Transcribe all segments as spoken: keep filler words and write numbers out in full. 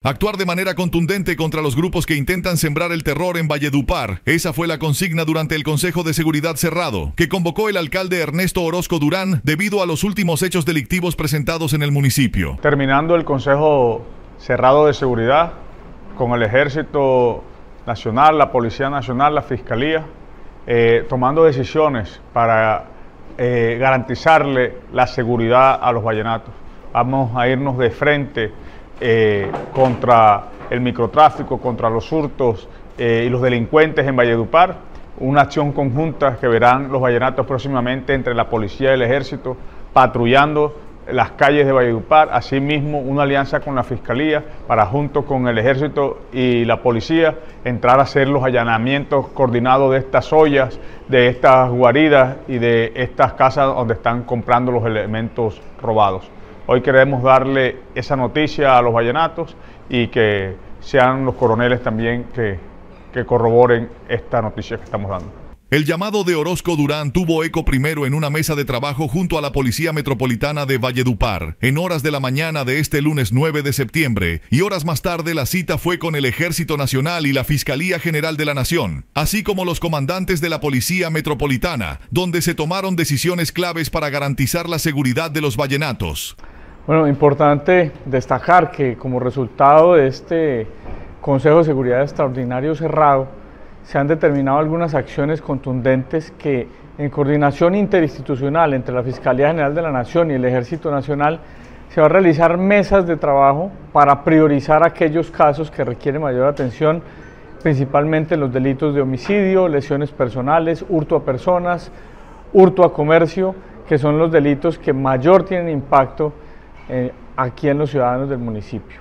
Actuar de manera contundente contra los grupos que intentan sembrar el terror en Valledupar. Esa fue la consigna durante el Consejo de Seguridad cerrado, que convocó el alcalde Ernesto Orozco Durán debido a los últimos hechos delictivos presentados en el municipio. Terminando el Consejo cerrado de Seguridad con el Ejército Nacional, la Policía Nacional, la Fiscalía, eh, tomando decisiones para eh, garantizarle la seguridad a los vallenatos. Vamos a irnos de frente Eh, contra el microtráfico, contra los hurtos eh, y los delincuentes en Valledupar, una acción conjunta que verán los vallenatos próximamente entre la policía y el ejército patrullando las calles de Valledupar, asimismo una alianza con la fiscalía para junto con el ejército y la policía entrar a hacer los allanamientos coordinados de estas ollas, de estas guaridas y de estas casas donde están comprando los elementos robados. Hoy queremos darle esa noticia a los vallenatos y que sean los coroneles también que, que corroboren esta noticia que estamos dando. El llamado de Orozco Durán tuvo eco primero en una mesa de trabajo junto a la Policía Metropolitana de Valledupar, en horas de la mañana de este lunes nueve de septiembre, y horas más tarde la cita fue con el Ejército Nacional y la Fiscalía General de la Nación, así como los comandantes de la Policía Metropolitana, donde se tomaron decisiones claves para garantizar la seguridad de los vallenatos. Bueno, importante destacar que como resultado de este Consejo de Seguridad Extraordinario cerrado, se han determinado algunas acciones contundentes que en coordinación interinstitucional entre la Fiscalía General de la Nación y el Ejército Nacional se va a realizar mesas de trabajo para priorizar aquellos casos que requieren mayor atención, principalmente los delitos de homicidio, lesiones personales, hurto a personas, hurto a comercio, que son los delitos que mayor tienen impacto Eh, aquí en los ciudadanos del municipio.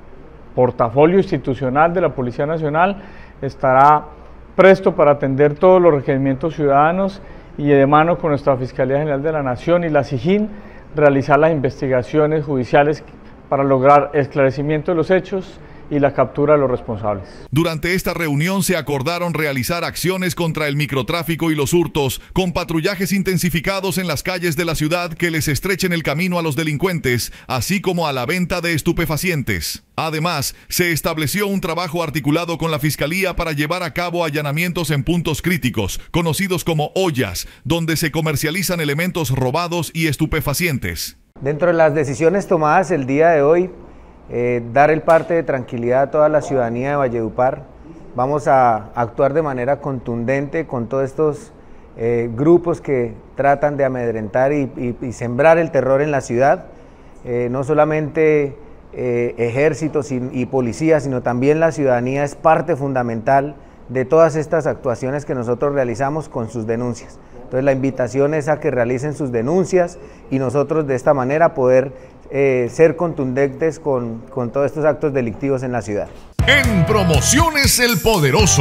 Portafolio institucional de la Policía Nacional estará presto para atender todos los requerimientos ciudadanos y de mano con nuestra Fiscalía General de la Nación y la SIJIN realizar las investigaciones judiciales para lograr esclarecimiento de los hechos y la captura de los responsables. Durante esta reunión se acordaron realizar acciones contra el microtráfico y los hurtos, con patrullajes intensificados en las calles de la ciudad que les estrechen el camino a los delincuentes, así como a la venta de estupefacientes. Además, se estableció un trabajo articulado con la Fiscalía para llevar a cabo allanamientos en puntos críticos, conocidos como ollas, donde se comercializan elementos robados y estupefacientes. Dentro de las decisiones tomadas el día de hoy, Eh, dar el parte de tranquilidad a toda la ciudadanía de Valledupar. Vamos a actuar de manera contundente con todos estos eh, grupos que tratan de amedrentar y, y, y sembrar el terror en la ciudad. Eh, no solamente eh, ejércitos y, y policías, sino también la ciudadanía es parte fundamental de todas estas actuaciones que nosotros realizamos con sus denuncias. Entonces la invitación es a que realicen sus denuncias y nosotros de esta manera poder Eh, ser contundentes con, con todos estos actos delictivos en la ciudad. En Promociones El Poderoso,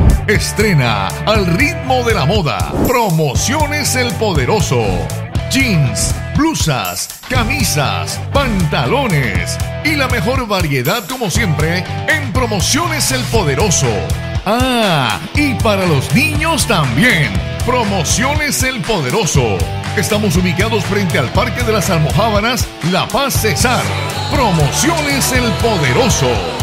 estrena al ritmo de la moda. Promociones El Poderoso. Jeans, blusas, camisas, pantalones y la mejor variedad como siempre en Promociones El Poderoso. Ah, y para los niños también. Promociones El Poderoso. Estamos ubicados frente al Parque de las Almojábanas, La Paz, Cesar. Promociones El Poderoso.